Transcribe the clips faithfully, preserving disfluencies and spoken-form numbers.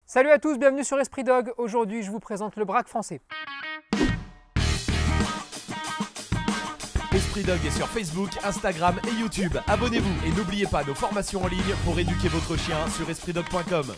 Salut à tous, bienvenue sur Esprit Dog. Aujourd'hui, je vous présente le braque français. Esprit Dog est sur Facebook, Instagram et YouTube. Abonnez-vous et n'oubliez pas nos formations en ligne pour éduquer votre chien sur esprit dog point com.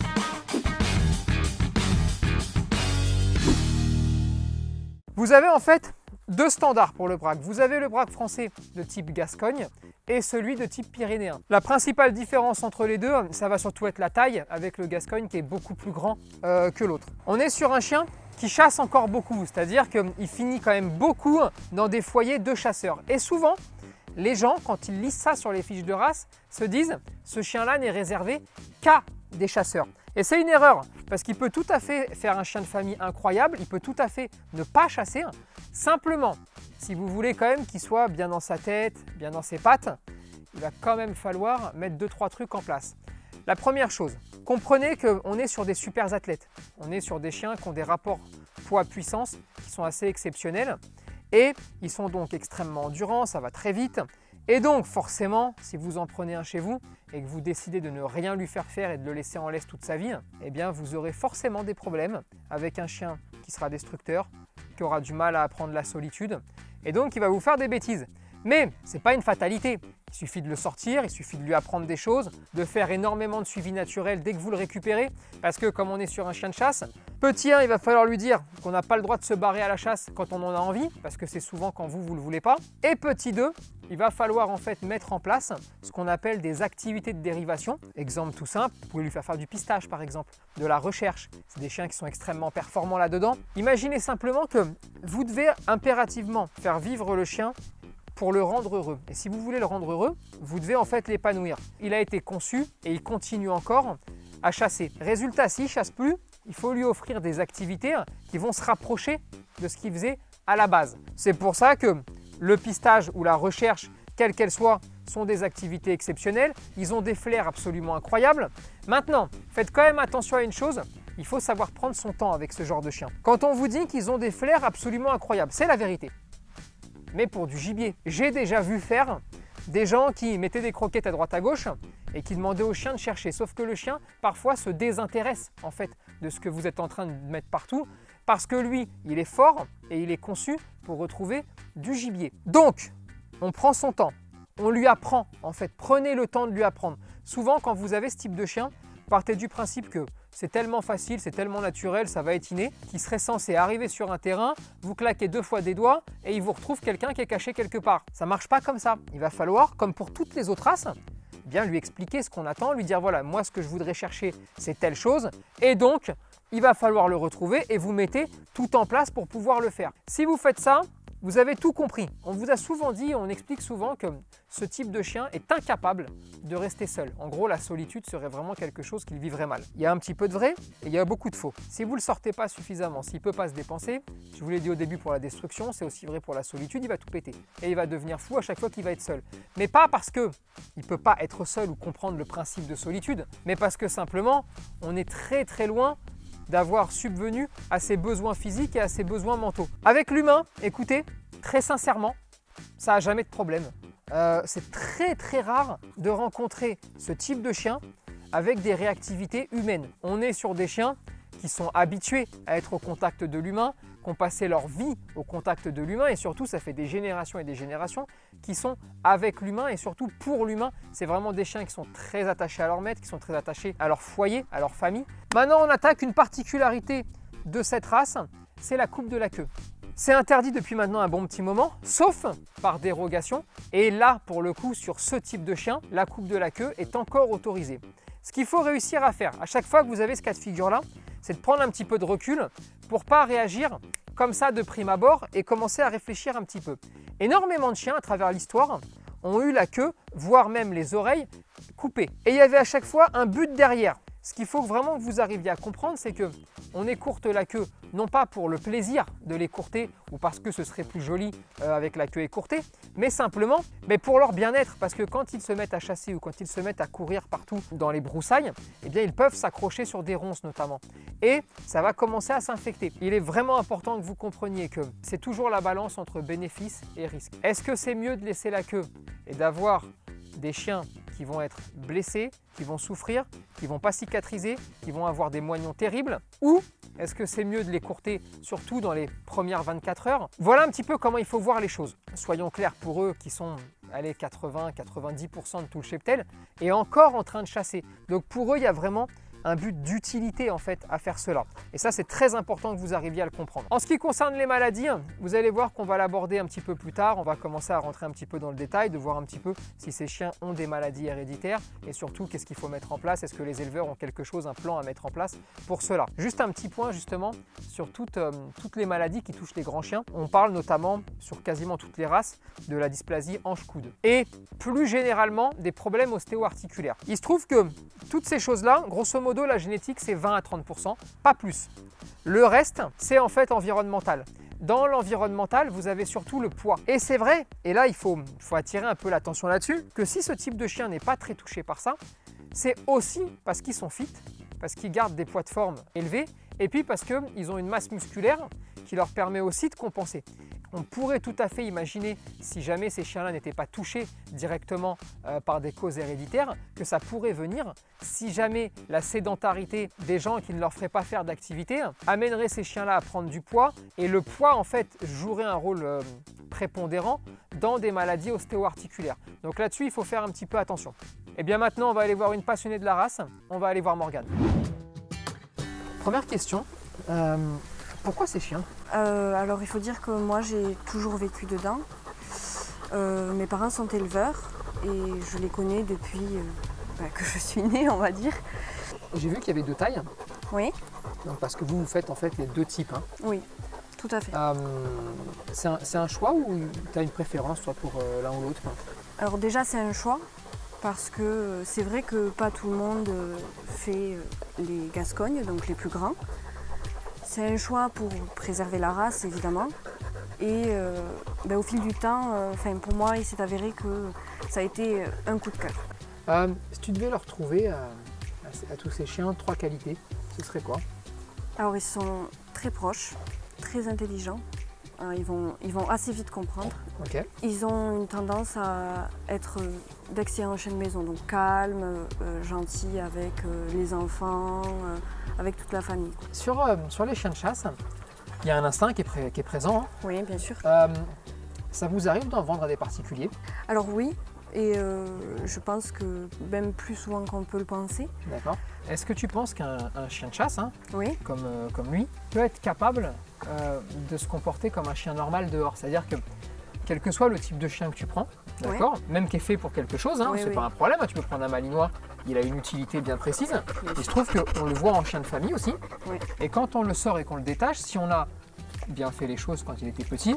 Vous avez en fait deux standards pour le braque. Vous avez le braque français de type Gascogne et celui de type pyrénéen. La principale différence entre les deux, ça va surtout être la taille, avec le Gascogne qui est beaucoup plus grand euh, que l'autre. On est sur un chien qui chasse encore beaucoup, c'est-à-dire qu'il finit quand même beaucoup dans des foyers de chasseurs. Et souvent, les gens, quand ils lisent ça sur les fiches de race, se disent « ce chien-là n'est réservé qu'à des chasseurs ». Et c'est une erreur, parce qu'il peut tout à fait faire un chien de famille incroyable, il peut tout à fait ne pas chasser. Simplement, si vous voulez quand même qu'il soit bien dans sa tête, bien dans ses pattes, il va quand même falloir mettre deux trois trucs en place. La première chose, comprenez qu'on est sur des super athlètes. On est sur des chiens qui ont des rapports poids-puissance qui sont assez exceptionnels et ils sont donc extrêmement endurants, ça va très vite. Et donc forcément, si vous en prenez un chez vous et que vous décidez de ne rien lui faire faire et de le laisser en laisse toute sa vie, eh bien vous aurez forcément des problèmes avec un chien qui sera destructeur, qui aura du mal à apprendre la solitude et donc il va vous faire des bêtises. Mais ce n'est pas une fatalité. Il suffit de le sortir, il suffit de lui apprendre des choses, de faire énormément de suivi naturel dès que vous le récupérez. Parce que comme on est sur un chien de chasse, petit un, il va falloir lui dire qu'on n'a pas le droit de se barrer à la chasse quand on en a envie, parce que c'est souvent quand vous, vous ne le voulez pas. Et petit deux, il va falloir en fait mettre en place ce qu'on appelle des activités de dérivation. Exemple tout simple, vous pouvez lui faire faire du pistage par exemple, de la recherche. C'est des chiens qui sont extrêmement performants là-dedans. Imaginez simplement que vous devez impérativement faire vivre le chien pour le rendre heureux. Et si vous voulez le rendre heureux, vous devez en fait l'épanouir. Il a été conçu et il continue encore à chasser. Résultat, s'il ne chasse plus, il faut lui offrir des activités qui vont se rapprocher de ce qu'il faisait à la base. C'est pour ça que le pistage ou la recherche, quelle qu'elle soit, sont des activités exceptionnelles. Ils ont des flairs absolument incroyables. Maintenant, faites quand même attention à une chose, il faut savoir prendre son temps avec ce genre de chien. Quand on vous dit qu'ils ont des flairs absolument incroyables, c'est la vérité. Mais pour du gibier. J'ai déjà vu faire des gens qui mettaient des croquettes à droite à gauche et qui demandaient au chien de chercher. Sauf que le chien, parfois, se désintéresse en fait de ce que vous êtes en train de mettre partout parce que lui, il est fort et il est conçu pour retrouver du gibier. Donc, on prend son temps. On lui apprend en fait. Prenez le temps de lui apprendre. Souvent, quand vous avez ce type de chien, partez du principe que c'est tellement facile, c'est tellement naturel, ça va être inné, qu'il serait censé arriver sur un terrain, vous claquer deux fois des doigts et il vous retrouve quelqu'un qui est caché quelque part. Ça ne marche pas comme ça. Il va falloir, comme pour toutes les autres races, bien lui expliquer ce qu'on attend, lui dire voilà, moi ce que je voudrais chercher, c'est telle chose. Et donc, il va falloir le retrouver et vous mettez tout en place pour pouvoir le faire. Si vous faites ça, vous avez tout compris. On vous a souvent dit, on explique souvent que ce type de chien est incapable de rester seul. En gros, la solitude serait vraiment quelque chose qu'il vivrait mal. Il y a un petit peu de vrai et il y a beaucoup de faux. Si vous ne le sortez pas suffisamment, s'il ne peut pas se dépenser, je vous l'ai dit au début pour la destruction, c'est aussi vrai pour la solitude, il va tout péter. Et il va devenir fou à chaque fois qu'il va être seul. Mais pas parce qu'il ne peut pas être seul ou comprendre le principe de solitude, mais parce que simplement, on est très très loin d'avoir subvenu à ses besoins physiques et à ses besoins mentaux. Avec l'humain, écoutez, très sincèrement, ça n'a jamais de problème. Euh, c'est très très rare de rencontrer ce type de chien avec des réactivités humaines. On est sur des chiens qui sont habitués à être au contact de l'humain, qui ont passé leur vie au contact de l'humain et surtout ça fait des générations et des générations qui sont avec l'humain et surtout pour l'humain. C'est vraiment des chiens qui sont très attachés à leur maître, qui sont très attachés à leur foyer, à leur famille. Maintenant on attaque une particularité de cette race, c'est la coupe de la queue. C'est interdit depuis maintenant un bon petit moment, sauf par dérogation. Et là, pour le coup, sur ce type de chien, la coupe de la queue est encore autorisée. Ce qu'il faut réussir à faire, à chaque fois que vous avez ce cas de figure-là, c'est de prendre un petit peu de recul pour ne pas réagir comme ça de prime abord et commencer à réfléchir un petit peu. Énormément de chiens à travers l'histoire ont eu la queue, voire même les oreilles, coupées. Et il y avait à chaque fois un but derrière. Ce qu'il faut vraiment que vous arriviez à comprendre, c'est que on écourte la queue, non pas pour le plaisir de l'écourter ou parce que ce serait plus joli euh, avec la queue écourtée, mais simplement mais pour leur bien-être. Parce que quand ils se mettent à chasser ou quand ils se mettent à courir partout dans les broussailles, eh bien, ils peuvent s'accrocher sur des ronces notamment. Et ça va commencer à s'infecter. Il est vraiment important que vous compreniez que c'est toujours la balance entre bénéfice et risque. Est-ce que c'est mieux de laisser la queue et d'avoir des chiens qui qui vont être blessés, qui vont souffrir, qui vont pas cicatriser, qui vont avoir des moignons terribles? Ou est-ce que c'est mieux de les courter, surtout dans les premières vingt-quatre heures? Voilà un petit peu comment il faut voir les choses. Soyons clairs, pour eux qui sont allez, quatre-vingts à quatre-vingt-dix pour cent de tout le cheptel est encore en train de chasser. Donc pour eux, il y a vraiment un but d'utilité en fait à faire cela. Et ça, c'est très important que vous arriviez à le comprendre. En ce qui concerne les maladies, vous allez voir qu'on va l'aborder un petit peu plus tard. On va commencer à rentrer un petit peu dans le détail, de voir un petit peu si ces chiens ont des maladies héréditaires et surtout qu'est-ce qu'il faut mettre en place. Est-ce que les éleveurs ont quelque chose, un plan à mettre en place pour cela? Juste un petit point justement sur toutes, euh, toutes les maladies qui touchent les grands chiens. On parle notamment sur quasiment toutes les races de la dysplasie hanche-coude et plus généralement des problèmes ostéo-articulaires. Il se trouve que toutes ces choses-là, grosso modo, la génétique, c'est vingt à trente pour cent, pas plus. Le reste, c'est en fait environnemental. Dans l'environnemental, vous avez surtout le poids. Et c'est vrai, et là, il faut, faut attirer un peu l'attention là-dessus, que si ce type de chien n'est pas très touché par ça, c'est aussi parce qu'ils sont fit, parce qu'ils gardent des poids de forme élevés, et puis parce qu'ils ont une masse musculaire qui leur permet aussi de compenser. On pourrait tout à fait imaginer, si jamais ces chiens-là n'étaient pas touchés directement euh, par des causes héréditaires, que ça pourrait venir si jamais la sédentarité des gens qui ne leur feraient pas faire d'activité amènerait ces chiens-là à prendre du poids. Et le poids, en fait, jouerait un rôle euh, prépondérant dans des maladies ostéo-articulaires. Donc là-dessus, il faut faire un petit peu attention. Et bien maintenant, on va aller voir une passionnée de la race. On va aller voir Morgane. Première question. Euh... Pourquoi ces chiens? euh, Alors il faut dire que moi j'ai toujours vécu dedans. Euh, mes parents sont éleveurs et je les connais depuis euh, bah, que je suis née, on va dire. J'ai vu qu'il y avait deux tailles. Oui. Donc, parce que vous, vous faites en fait les deux types. Hein. Oui, tout à fait. Euh, c'est un, un choix ou tu as une préférence toi, pour euh, l'un ou l'autre? Alors déjà c'est un choix parce que c'est vrai que pas tout le monde fait les Gascognes, donc les plus grands. C'est un choix pour préserver la race, évidemment. Et euh, ben, au fil du temps, euh, pour moi, il s'est avéré que ça a été un coup de cœur. Euh, si tu devais leur trouver à, à, à tous ces chiens trois qualités, ce serait quoi? Alors, ils sont très proches, très intelligents. Euh, ils, vont, ils vont assez vite comprendre. Okay. Ils ont une tendance à être d'excellents chiens de maison, donc calmes, euh, gentils avec euh, les enfants, euh, avec toute la famille. Sur, euh, sur les chiens de chasse, il y a un instinct qui est, pré qui est présent. Hein. Oui, bien sûr. Euh, ça vous arrive d'en vendre à des particuliers? Alors oui, et euh, je pense que même plus souvent qu'on peut le penser. D'accord. Est-ce que tu penses qu'un chien de chasse, hein, oui. comme, euh, comme lui, peut être capable euh, de se comporter comme un chien normal dehors? C'est-à-dire que quel que soit le type de chien que tu prends, d'accord, oui. même qui est fait pour quelque chose, hein, oui, c'est oui. pas un problème, tu peux prendre un malinois, il a une utilité bien précise. Oui. Il se trouve qu'on le voit en chien de famille aussi, oui. et quand on le sort et qu'on le détache, si on a bien fait les choses quand il était petit,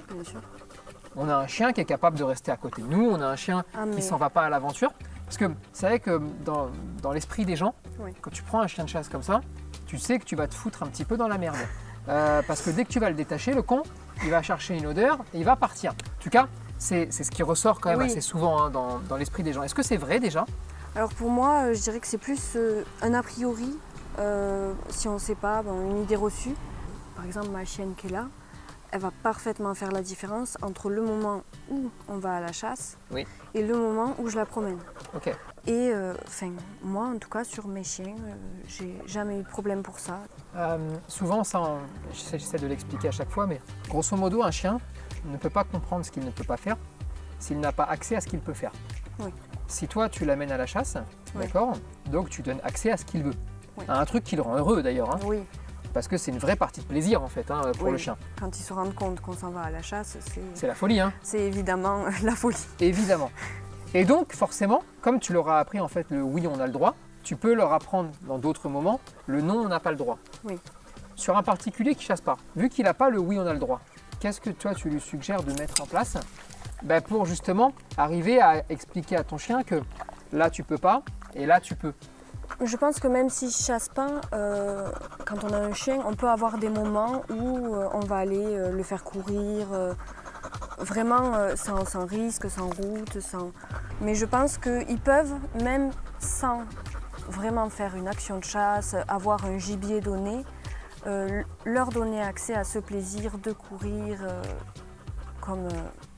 on a un chien qui est capable de rester à côté de nous, on a un chien ah, qui ne s'en va pas à l'aventure. Parce que c'est vrai que dans, dans l'esprit des gens, oui. quand tu prends un chien de chasse comme ça, tu sais que tu vas te foutre un petit peu dans la merde. Euh, parce que dès que tu vas le détacher, le con, il va chercher une odeur et il va partir. En tout cas, c'est ce qui ressort quand même oui. assez souvent hein, dans, dans l'esprit des gens. Est-ce que c'est vrai déjà? Alors pour moi, je dirais que c'est plus euh, un a priori, euh, si on ne sait pas, bon, une idée reçue. Par exemple, ma chienne qui est là, elle va parfaitement faire la différence entre le moment où on va à la chasse oui. et le moment où je la promène. Okay. Et euh, moi, en tout cas, sur mes chiens, euh, j'ai jamais eu de problème pour ça. Euh, souvent, ça, j'essaie de l'expliquer à chaque fois, mais grosso modo, un chien ne peut pas comprendre ce qu'il ne peut pas faire s'il n'a pas accès à ce qu'il peut faire. Oui. Si toi, tu l'amènes à la chasse, oui. d'accord, donc tu donnes accès à ce qu'il veut. Oui. À un truc qui le rend heureux d'ailleurs. Hein. Oui. Parce que c'est une vraie partie de plaisir en fait hein, pour oui, le chien. Quand ils se rendent compte qu'on s'en va à la chasse, c'est... C'est la folie. Hein. C'est évidemment la folie. Évidemment. Et donc forcément, comme tu leur as appris en fait le oui on a le droit, tu peux leur apprendre dans d'autres moments le non on n'a pas le droit. Oui. Sur un particulier qui ne chasse pas, vu qu'il n'a pas le oui on a le droit, qu'est-ce que toi tu lui suggères de mettre en place ben, pour justement arriver à expliquer à ton chien que là tu peux pas et là tu peux? Je pense que même s'il ne chasse pas, euh, quand on a un chien, on peut avoir des moments où euh, on va aller euh, le faire courir, euh, vraiment euh, sans, sans risque, sans route, sans... Mais je pense qu'ils peuvent, même sans vraiment faire une action de chasse, avoir un gibier donné, euh, leur donner accès à ce plaisir de courir euh, comme, euh,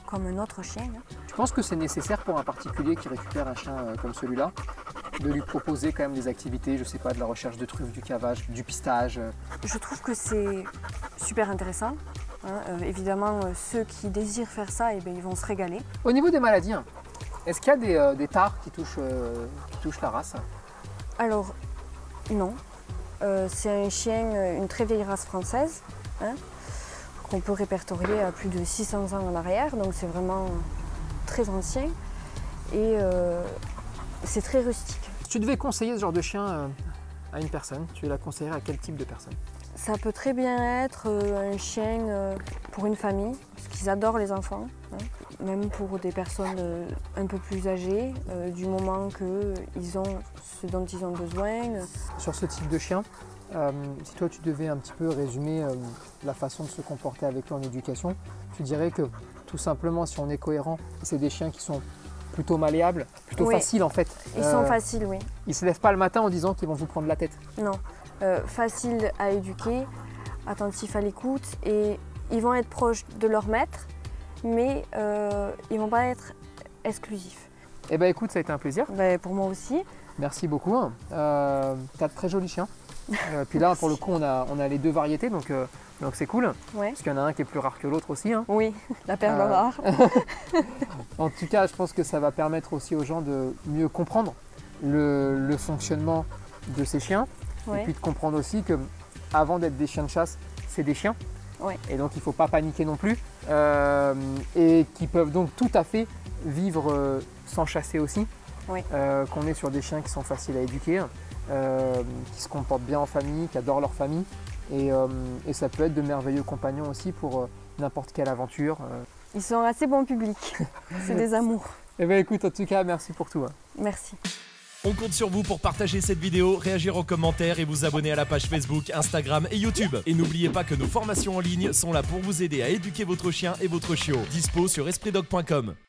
comme un autre chien. Hein. Tu penses que c'est nécessaire pour un particulier qui récupère un chien euh, comme celui-là de lui proposer quand même des activités, je sais pas, de la recherche de truffes, du cavage, du pistage euh... Je trouve que c'est super intéressant. Hein. Euh, évidemment, euh, ceux qui désirent faire ça, eh bien, ils vont se régaler. Au niveau des maladies, hein, est-ce qu'il y a des, euh, des tares qui touchent, euh, qui touchent la race? Alors, non. Euh, c'est un chien, une très vieille race française, hein, qu'on peut répertorier à plus de six cents ans en arrière, donc c'est vraiment très ancien et euh, c'est très rustique. Si tu devais conseiller ce genre de chien euh, à une personne, tu la conseillerais à quel type de personne? Ça peut très bien être euh, un chien euh, pour une famille, parce qu'ils adorent les enfants, hein, même pour des personnes euh, un peu plus âgées, euh, du moment qu'ils ont ce dont ils ont besoin. Sur ce type de chien, euh, si toi tu devais un petit peu résumer euh, la façon de se comporter avec eux en éducation, tu dirais que tout simplement si on est cohérent, c'est des chiens qui sont plutôt malléables, plutôt oui. faciles en fait. Ils euh, sont faciles, oui. Ils ne se lèvent pas le matin en disant qu'ils vont vous prendre la tête. Non, euh, faciles à éduquer, attentifs à l'écoute et ils vont être proches de leur maître, mais euh, ils ne vont pas être exclusifs. Eh bien écoute, ça a été un plaisir. Ben, pour moi aussi. Merci beaucoup. Euh, tu as de très jolis chiens. Euh, puis là, pour le coup, on a, on a les deux variétés, donc euh, donc c'est cool. Ouais. Parce qu'il y en a un qui est plus rare que l'autre aussi. Hein. Oui, la perle euh... rare. En tout cas, je pense que ça va permettre aussi aux gens de mieux comprendre le, le fonctionnement de ces chiens. Ouais. Et puis de comprendre aussi que avant d'être des chiens de chasse, c'est des chiens. Ouais. Et donc il ne faut pas paniquer non plus. Euh, et qui peuvent donc tout à fait vivre euh, sans chasser aussi. Oui. Euh, qu'on est sur des chiens qui sont faciles à éduquer, euh, qui se comportent bien en famille, qui adorent leur famille. Et, euh, et ça peut être de merveilleux compagnons aussi pour euh, n'importe quelle aventure. Euh. Ils sont assez bon public. C'est des amours. Eh bien écoute, en tout cas, merci pour tout. Hein. Merci. On compte sur vous pour partager cette vidéo, réagir en commentaire et vous abonner à la page Facebook, Instagram et YouTube. Et n'oubliez pas que nos formations en ligne sont là pour vous aider à éduquer votre chien et votre chiot. Dispo sur esprit dog point com.